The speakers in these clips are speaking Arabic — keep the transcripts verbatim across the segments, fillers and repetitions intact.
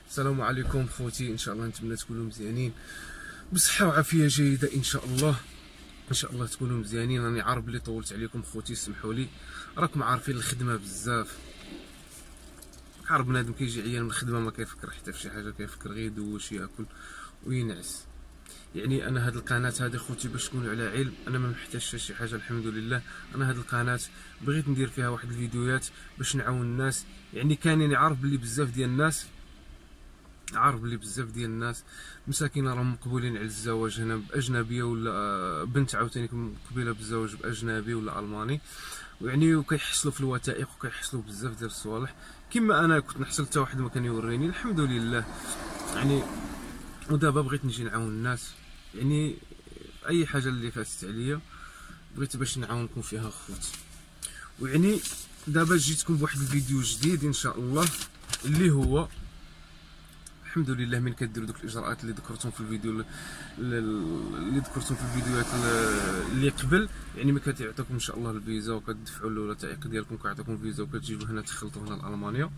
السلام عليكم خوتي، ان شاء الله نتمنى تكونوا مزيانين بصحه وعافيه جيده ان شاء الله. ان شاء الله تكونوا مزيانين. راني عارف بلي طولت عليكم خوتي، سمحوا لي. راكم عارفين الخدمه بزاف، عارف بنادم كيجي عيان من الخدمه ما كيفكر حتى في شي حاجه، كيفكر غير يدوش ياكل وينعس. يعني انا هاد القناه هذه خوتي باش تكونوا على علم، انا ما محتاجش شي حاجه الحمد لله. انا هاد القناه بغيت ندير فيها واحد الفيديوهات باش نعاون الناس. يعني كاينين عارف بلي بزاف ديال الناس عارف بلي بزاف ديال الناس مساكين راهم مقبولين على الزواج هنا باجنبيه، ولا بنت عاوتاني مقبله بالزواج باجنبي ولا الماني، ويعني وكيحصلوا في الوثائق وكيحصلوا بزاف ديال الصوالح. كما انا كنت نحصل حتى واحد ما كان يوريني الحمد لله. يعني ودابا بغيت نجي نعاون الناس، يعني اي حاجه اللي فاتت عليا بغيت باش نعاونكم فيها خوتي. ويعني دابا جيتكم بواحد الفيديو جديد ان شاء الله، اللي هو الحمد لله من كديروا دوك الاجراءات اللي ذكرتهم في الفيديو اللي ذكرتهم في الفيديوهات اللي قبل. يعني ما كتعطيكم ان شاء الله الفيزا وكتدفعوا له الوثائق ديالكم، كيعطيكم الفيزا وكتجيبوا هنا تخلطوا هنا لالمانيا،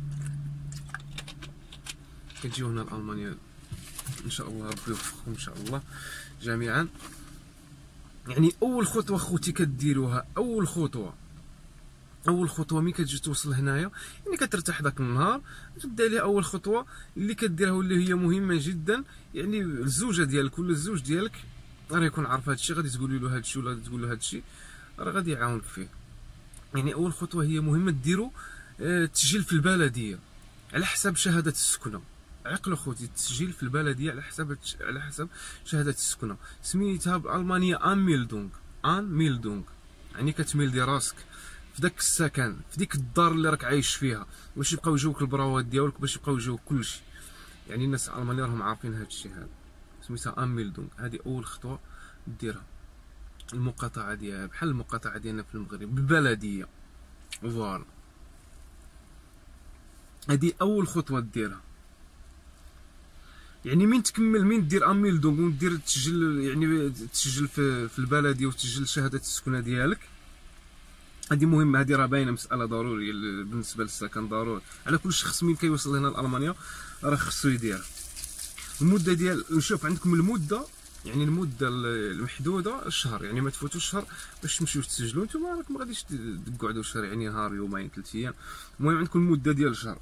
كتجيو هنا لالمانيا ان شاء الله. ربي يوفقكم ان شاء الله جميعا. يعني اول خطوه خوتي كديروها، اول خطوه اول خطوه ملي كتجي توصل هنايا، يعني كترتاح داك النهار تبدا ليها. اول خطوه اللي كديرها واللي هي مهمه جدا، يعني الزوجه ديالك ولا الزوج ديالك راه يكون عارف هذا الشيء، غادي تقولي له هذا الشيء ولا تقول له هذا الشيء، راه غادي يعاونك فيه. يعني اول خطوه هي مهمه ديروا آه تسجيل في البلديه على حساب شهاده السكنه. عقلوا خوتي، التسجيل في البلديه على حساب على حساب شهاده السكنه. سميتها بالمانيا ان ميلدونغ. ان ميلدونغ يعني كتميلدي راسك في داك السكن، في ديك الدار اللي راك عايش فيها، باش يبقاو يجيوك البراوات ديالك، باش يبقاو يجيوك كلشي. يعني الناس الالمانيين راهم عارفين هذا الشيء هذا، سميتها ان ميلدونغ. هذه اول خطوه ديرها. المقاطعه ديالها بحال المقاطعه ديالنا في المغرب بالبلديه، فوالا. هذه اول خطوه ديرها. يعني من تكمل من دير ان ميلدونغ ودير تسجل، يعني تسجل في, في البلديه وتسجل شهاده السكنه ديالك. هذه مهمه، هذه راه باينه مساله ضروريه بالنسبه للسكن، ضروري على كل شخص من كيوصل هنا لالمانيا راه خصو يديرها. المده ديال نشوف عندكم المده، يعني المده المحدوده الشهر، يعني ما تفوتوش الشهر باش تمشيو تسجلوا. نتوما راكم ما غاديش تقعدوا شهر، يعني نهار يومين ثلاث ايام. المهم عندكم المده ديال الشهر،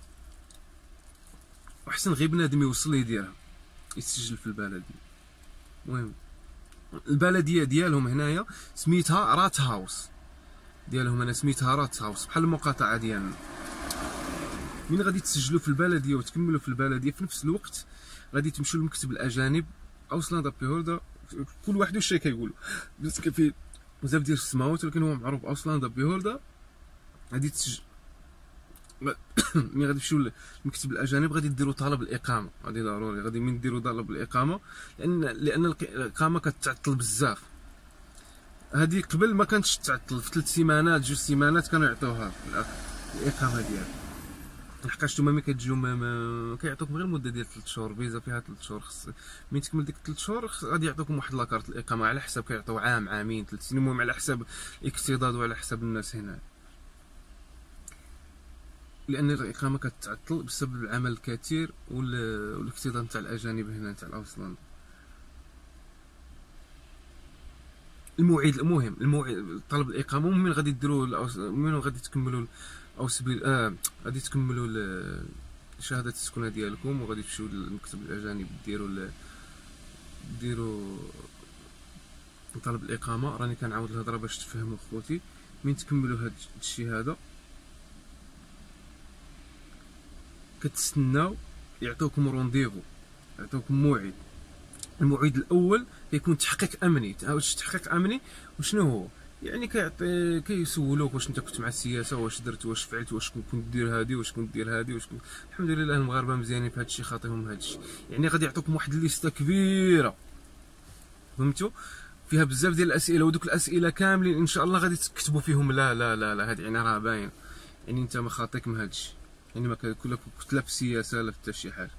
وحسن غير بنادم يوصل يديرها يتسجل في البلديه. المهم البلديه ديالهم هنايا سميتها رات هاوس ديالهم، انا سميتها رات هاوس بحال المقاطعه ديالنا. من غادي تسجلوا في البلديه وتكملوا في البلديه في نفس الوقت غادي تمشيو لمكتب الاجانب اوسلاند بيهوردا. كل واحد واش كيقولوا، باسكو فيه بزاف ديال السماوات، ولكن هو معروف اوسلاند بيهوردا. غادي تسجل ملي غادي تمشيو لمكتب الاجانب غادي ديروا طلب الاقامه. غادي ضروري غادي من ديروا طلب الاقامه، لان لان الاقامه كتعطل بزاف. هذه قبل ما كانتش تعطل، في ثلاث سيمانات جوج سيمانات كانوا يعطوها الاقامه ديالها. لحقاش نتوما ملي كتجيو ما كيعطوكم غير المده ديال ثلاث شهور، فيزا فيها ثلاث شهور. خص ملي تكمل ديك ثلاث شهور غادي يعطوكم واحد لاكارت الاقامه، على حساب كيعطيو عام عامين ثلاث سنين، المهم على حساب الاكتضاد وعلى حساب الناس هنا. لان الاقامه كتعطل بسبب العمل الكثير والاكتضاد نتاع الاجانب هنا تاع اوسلاند. الموعد المهم الموعد طلب الاقامه من غادي ديروا من غادي تكملوا او سبيل اه غادي تكملوا شهاده السكنه ديالكم، وغادي تمشيو للمكتب الاجانب ديروا ديروا طلب الاقامه. راني كنعاود الهضره باش تفهموا خوتي. من تكملوا هذا الشيء هذا كتستناو يعطوكم رونديفو، يعطوكم موعد. الموعد الاول كيكون تحقيق امني. واش تحقيق امني وشنو هو؟ يعني كيعطي كيسولوك واش انت كنت مع السياسه، واش درت، واش فعلت، واش كنت دير هادي، واش كنت دير هادي، واش كنت. الحمد لله المغاربه مزيانين في هادشي، خاطيهم هادشي. يعني غادي يعطوكم واحد الليسته كبيره، فهمتوا، فيها بزاف ديال الاسئله، ودوك الاسئله كاملين ان شاء الله غادي تكتبوا فيهم لا لا لا لا. هاد يعني راه باين، يعني انت ما خاطيك من هادشي، يعني ما كنت لا في السياسه لا في حتى شي حاجه.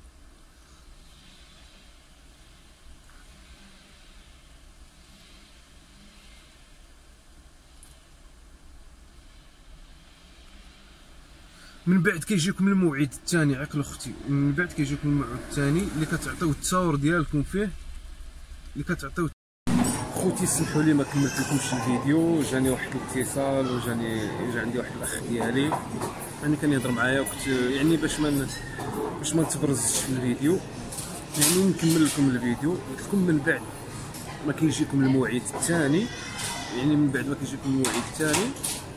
من بعد كيجيكم الموعد الثاني. عقل اختي، من بعد كيجيكم الموعد الثاني اللي كتعطيو التصاور ديالكم فيه، اللي كتعطيو. خوتي سمحوا لي ما كملت لكمش الفيديو، جاني واحد الاتصال وجاني جا عندي واحد الاخ ديالي يعني كان يهضر معايا، وكنت يعني باش ما باش ما نتبرزش في الفيديو يعني نكمل لكم الفيديو. قلت لكم من بعد ما كيجيكم الموعد الثاني، يعني من بعد ما كيجيكم الموعد الثاني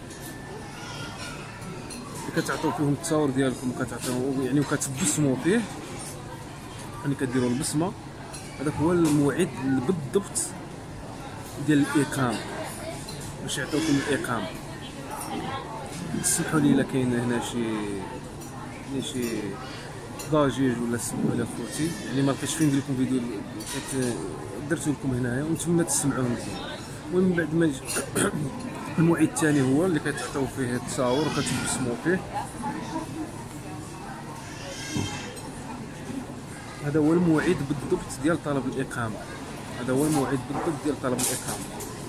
كتعطيو فيهم التصاور ديالكم وكتعطيو يعني وكتبسموا فيه، يعني كديروا البصمه. هذاك هو الموعد بالضبط ديال الاقامه، باش يعطيوكم الاقامه. تسمحوا لي الا كاين هنا شي يعني شي ضجيج ولا سمحوا لي اخوتي، يعني ما لقيتش فين ندير لكم فيديو درت لكم هنايا ونتمنى تسمعوه مزيان. ومن بعد ما الموعد الثاني هو اللي كتعطيو فيه التصاور وكتبسموا فيه. هذا هو الموعد بالضبط ديال طلب الاقامه، هذا هو الموعد بالضبط ديال طلب الاقامه.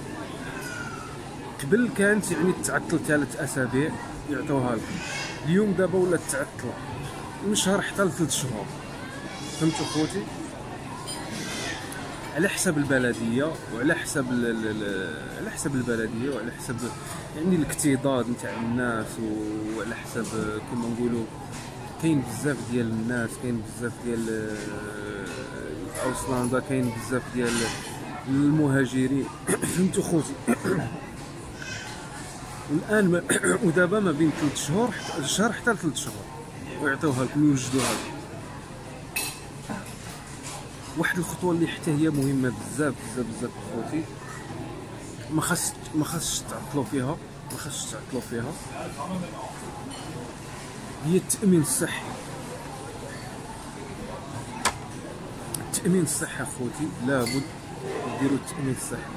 قبل كانت يعني تعطل ثلاث اسابيع يعطوها لكم، اليوم دابا ولات تعطل من شهر حتى لثلاث شهور. فهمتوا خوتي؟ على حسب البلديه وعلى حسب على حسب البلديه وعلى حسب يعني الاكتضاد نتاع الناس، وعلى حسب كما نقولوا كاين بزاف ديال الناس، كاين بزاف ديال اوسلندا، كاين بزاف ديال المهاجرين. فهمتوا خوتي؟ والان ما ودابا ما بين ثلاث شهور حتى شهر حتى ثلاث شهور ويعطيوها لكم ويوجدوها لكم. واحد الخطوه اللي حتى هي مهمه بزاف بزاف بزاف خوتي، ما خاص ما خاصش تعطلوا فيها، ما خاصش تعطلوا فيها، هي التامين الصحي. التامين الصحي خوتي لابد ديروا التامين الصحي.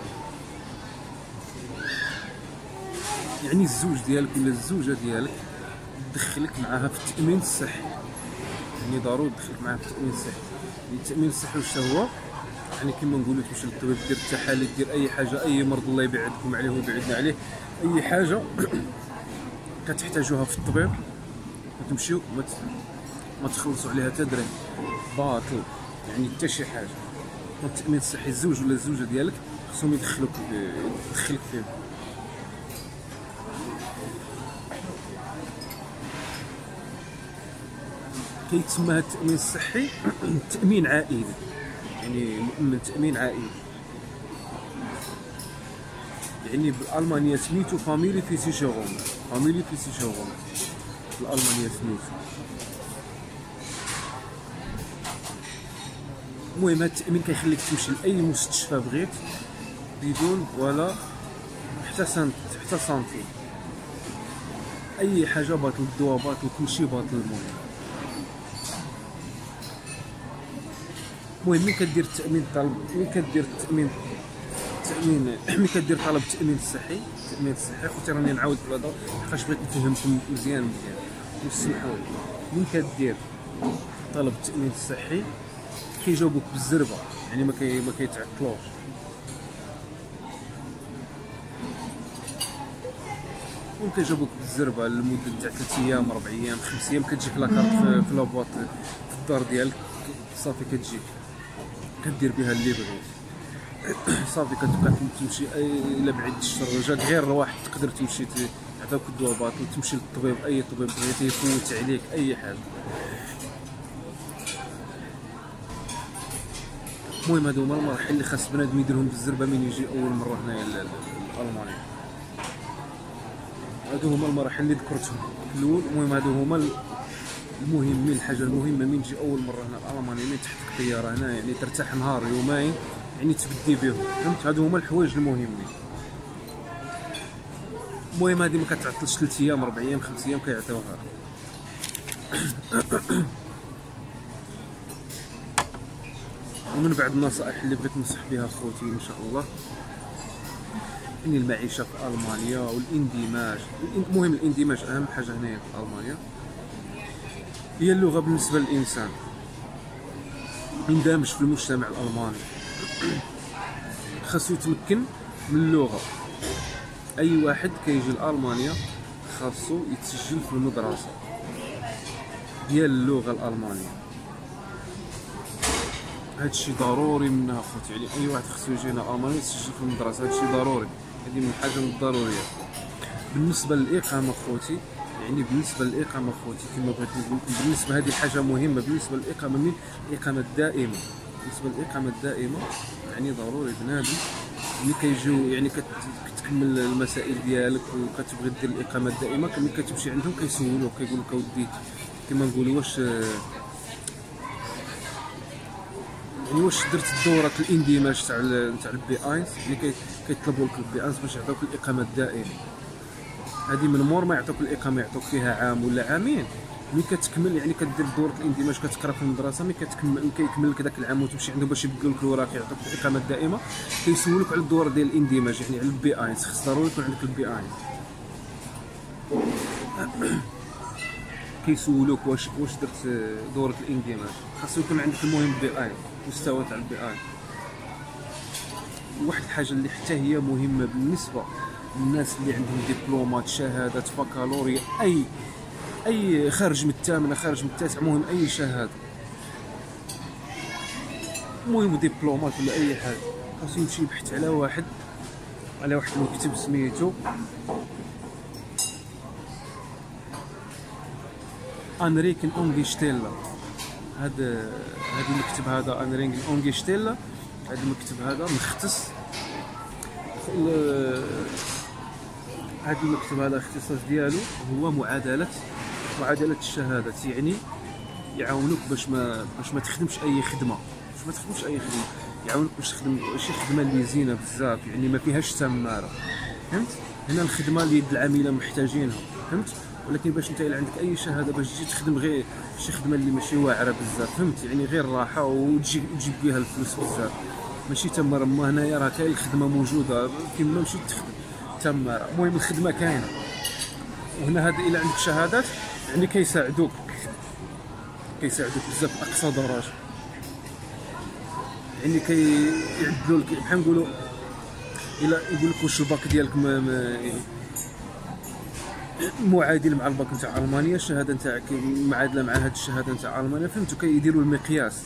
يعني الزوج ديالك ولا الزوجه ديالك تدخلك معاها في التامين الصحي، يعني ضروري تدخلك معاها في التامين الصحي. التامين الصحي واش هو؟ يعني كما نقولوا تمشي للطبيب دير التحاليل، دير اي حاجه، اي مرض الله يبعدكم عليه ويبعدنا عليه، اي حاجه كتحتاجوها في الطبيب وتمشيو ما ما تخلصوا عليها حتى درهم باطل، يعني حتى شي حاجه. التامين الصحي الزوج ولا الزوجه ديالك خصهم يدخلوك يدخلك فيه. كيتسمى هذا التامين الصحي تامين عائلي، يعني مؤمن تامين عائلي، يعني بالالمانيه سميتو فاميلي فيسيشيرون، فاميلي فيسيشيرون بالالمانيه سميتو. المهم هذا التامين كيخليك تمشي لاي مستشفى بغيت بدون ولا حتى سنت حتى سنتيم، اي حاجه باطل، الدواء باطل، كلشي باطل. المهم المهم ملي كدير التامين طلب ملي كدير التامين التامين ملي كدير طلب التامين الصحي، التامين الصحي خوتي راني نعاود في الهضره حيت بغيت نفهمكم مزيان مزيان وسمحوا لي. ملي كدير طلب التامين الصحي كيجاوبوك بالزربه، يعني ما كي ما كيتعطلوش. ممكن يجاوبوك بالزربه لمده تاع ثلاث ايام اربع ايام خمس ايام، كتجيك لاكارت في لابواط في الدار ديالك صافي، كتجيك كدير بها اللي بغيت صافي. كتبقى تمشي الا بعد الشر جاك غير واحد تقدر تمشي يعطيوك الدواء باطل، تمشي للطبيب اي طبيب بغيتي يفوت عليك اي حاجه. المهم هادو هما المراحل اللي خاص بنادم يديرهم بالزربه من يجي اول مره هنايا لالمانيا. هادو هما المراحل اللي ذكرتهم في الاول. المهم هادو هما المهمين، الحاجه المهمه من تجي اول مره هنا لالمانيا، من تحطك طياره هنا يعني ترتاح نهار يومين يعني تبدي بهم، فهمت؟ هادو هما الحوايج المهمين. المهم هادي ما كتعطلش ثلاث ايام اربع ايام خمس ايام كيعطيوها. ومن بعد النصائح اللي بغيت ننصح بها خوتي ان شاء الله، يعني المعيشه في المانيا والاندماج. المهم الاندماج اهم حاجه هنايا في المانيا، هي اللغه بالنسبه للانسان يندمج في المجتمع الالماني، خاصو يتمكن من اللغه. اي واحد كيجي لالمانيا خاصو يتسجل في المدرسه، ديال اللغه الالمانيه. هادشي ضروري منها اخوتي، يعني اي واحد خصو يجي هنا المانيا يسجل في المدرسه، هادشي ضروري، هذه من الحاجه من الضروريات. بالنسبه للاقامه اخوتي، يعني بالنسبه للاقامه اخوتي كما بغيت نقول لكم، بالنسبه هذه حاجه مهمه بالنسبه للاقامه، من الاقامه الدائمه. بالنسبه للاقامه الدائمه يعني ضروري بنادم ملي كيجيو يعني كتكمل المسائل ديالك وكتبغي دير الاقامه الدائمه، ملي كتمشي عندهم كيسولوك كيقول لك اودي كما نقولوا واش يعني واش درت الدورات الاندماج تاع تاع البي اينز، يعني كيطلبوا لك البي اينز باش يعطوك الاقامه الدائمه. هذه من مور ما يعطوك الاقامه يعطوك فيها عام ولا عامين، ملي كتكمل يعني كدير دوره الاندماج كتقرا في المدرسه، ملي كتكمل كيكمل لك داك العام وتمشي عندهم باش يبدلوا لك الوراق يعطوك الاقامه الدائمه، كيسولوك على الدوره ديال الاندماج، يعني على البي اينز، خص ضروري يكون عندك البي اينز. كيسولوك واش واش درت دوره الاندماج، خاصو يكون عندك المهم بي اينز، مستوى تاع البي اينز. واحد الحاجه اللي حتى هي مهمه بالنسبه للناس اللي عندهم دبلومات شهادات بكالوريا، اي اي خارج من الثامنه خارج من التاسع، مهم اي شهاده، المهم دبلومات ولا اي حاجه، خاصو يمشي يبحث على واحد على واحد المكتب سميتو انريكن اونغشتيلا. هذا هذا المكتب هذا انريكن اونغشتيلا، هذا المكتب هذا مختص هذا المكتب هذا الاختصاص ديالو هو معادله معادله الشهادات، يعني يعاونوك باش ما باش ما تخدمش اي خدمه باش ما تخدمش اي خدمه يعاونوك باش تخدم شي خدمه اللي زينه بزاف، يعني ما فيهاش تماره، فهمت؟ هنا الخدمه اللي يد العامله محتاجينها، فهمت؟ ولكن باش انت الا عندك اي شهاده باش تجي تخدم غير شي خدمه اللي ماشي واعره بزاف، فهمت؟ يعني غير راحه وتجي تجيب بها الفلوس بزاف، ماشي تماره. ما هنايا راه كاين الخدمه موجوده كيما مشيت تخدم تماره، المهم الخدمه كاينه. وهنا هذا الا عندك شهادات يعني كيساعدوك كيساعدوك بزاف اقصى درجه، يعني كيعدلوا لك بحال نقولوا الا يقول لك واش الباك ديالك ما ما معادل مع الباك نتاع المانيا، الشهاده نتاعك معادله مع هذه الشهاده نتاع المانيا، فهمتوا؟ كيديروا المقياس.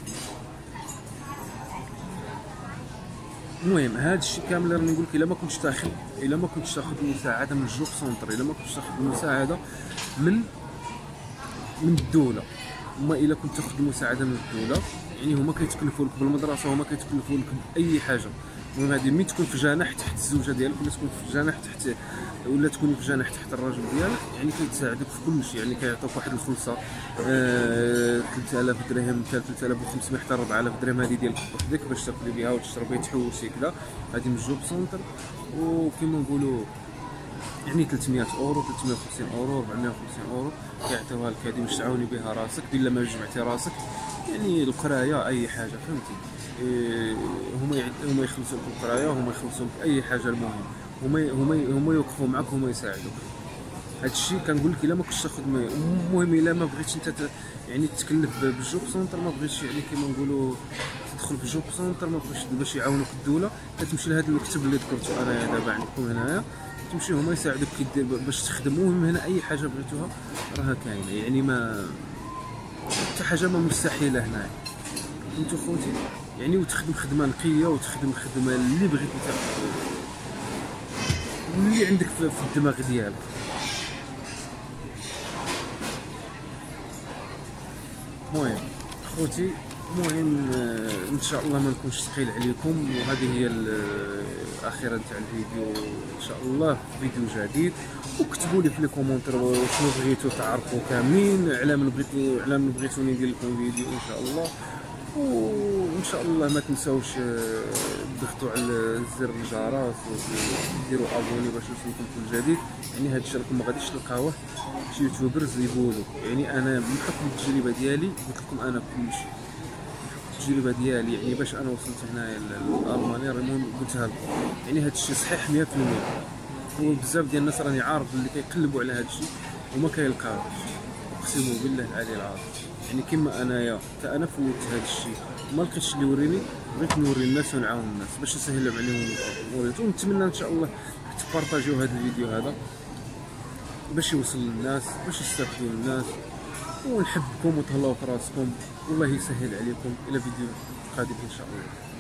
المهم هذا الشيء كامل راني نقول لك، الا ما كنتش تاخذ الا ما كنتش تاخذ مساعده من الجوب سونتر، الا ما كنتش تاخذ مساعده من من الدوله، هما الا كنت تاخذ المساعده من الدوله يعني هما كيتكلفوا لك بالمدرسه، هما كيتكلفوا لك باي حاجه. المهم هذه ملي تكون في جناح تحت الزوجه ديالك، ولا تكون في جناح تحت ولا تكون في جناح تحت الراجل ديالك، يعني كيتساعدك في كل شيء، يعني كيعطوك واحد الخلصه آه ثلاثة آلاف درهم حتى ثلاثة آلاف وخمسمية حتى أربعة آلاف درهم، هذه ديالك بوحدك باش تاكلي بها وتشربي تحوسي كذا، هذه من الجوب سونتر. وكما نقولوا يعني ثلاثمية اورو ثلاثمية وخمسين اورو أربعمية وخمسين اورو كيعطيوها لك، هذه باش تعاوني بها راسك الا ما جمعتي راسك، يعني القرايه اي حاجه، فهمتي؟ إيه هما هما يخلصوك القرايه، هما يخلصوك اي حاجه، المهم هما هما هما يوقفوا معك، هما يساعدوك. هذا الشيء كنقول لك الا ما كنتش تاخذ، المهم الا ما بغيتش انت يعني تكلف بالجوب سونتر، ما بغيتش يعني كما نقولوا تدخل في الجوب سونتر، ما بغيتش باش يعاونوك الدوله، كتمشي لهذا المكتب اللي ذكرته انايا دابا عندكم هنايا، تمشي هما يساعدوك كيدير باش تخدم. المهم هنا اي حاجه بغيتوها راها كاينه، يعني ما حتى حاجه ما مستحيله هنايا، فهمتوا خوتي؟ يعني وتخدم خدمه نقيه وتخدم خدمه اللي بغيتي انت اللي عندك في الدماغ ديالك. المهم خوتي، المهم ان شاء الله ما نكونش ثقيل عليكم، وهذه هي الاخيره تاع الفيديو ان شاء الله في فيديو جديد. وكتبوا لي في لي كومونتير شنو بغيتو تعرفوا كاملين، على من بغيتو على من بغيتوني ندير لكم فيديو ان شاء الله. وان شاء الله ما تنساوش تضغطوا على زر الجرس وديروا ابوني باش يوصلكم كل جديد. يعني هذا الشيء راكم ما غاديش تلقاوه شي يوتيوبرز يقولوا، يعني انا من حكم التجربه ديالي قلت لكم انا كلشي، التجربه ديالي يعني باش انا وصلت هنايا لالمانيا، المهم قلتها لكم، يعني هذا الشيء صحيح مية في المية. وبزاف ديال الناس راني عارف اللي كيقلبوا على هذا الشيء وما كيلقاوش، اقسم بالله العلي العظيم. يعني كما انايا حتى انا فوتت هذا الشيء ما لقيتش اللي يوريني، بغيت نوري الناس ونعاون الناس باش نسهل عليهم وريت. ونتمنى ان شاء الله تبارطاجيو هذا الفيديو هذا باش يوصل للناس، باش يستافدوا الناس. ونحبكم وتهلاو في راسكم، والله يسهل عليكم. الى فيديو قادم ان شاء الله.